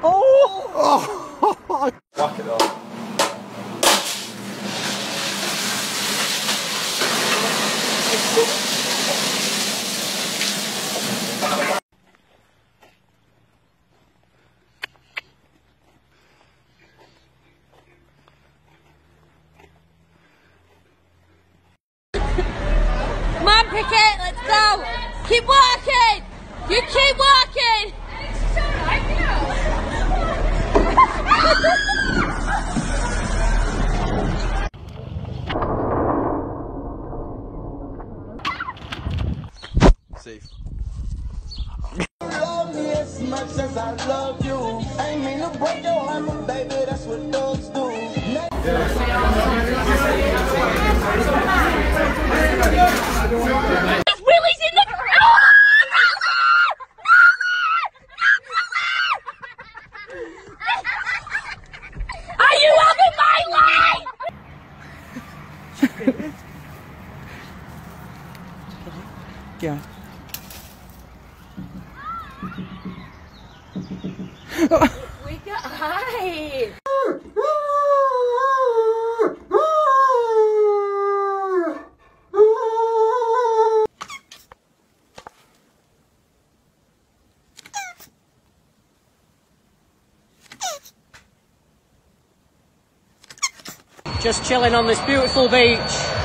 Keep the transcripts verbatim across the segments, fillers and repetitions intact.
Oh! Oh. Whack it off. Come on, Pickett, let's go! Keep walking! You keep walking! Safe. Love me as much as I love you. I ain't mean to break your heart, but baby, that's what dogs do. Willie's in the... Are you having my life? Yeah. We got hide. Just chilling on this beautiful beach.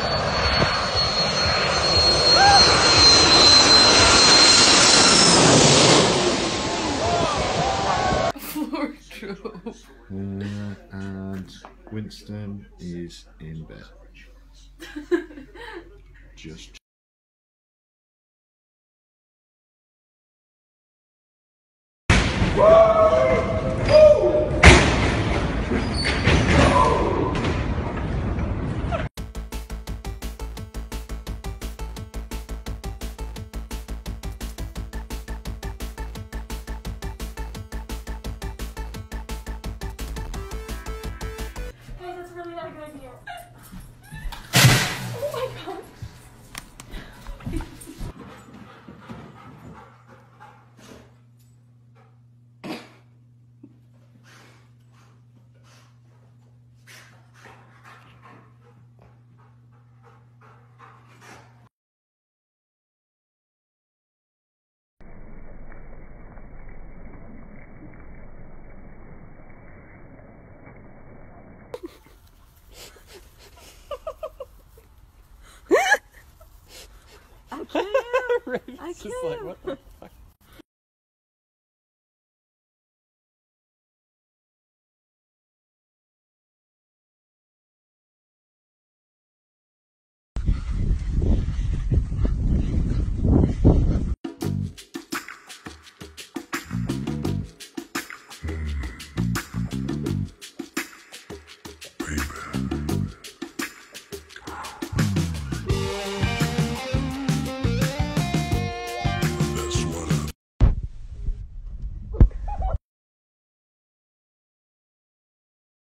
Uh, and Winston is in bed. Just. That's really not a good idea. Oh my god. I can't. Right, it's I just can't. like, what the fuck?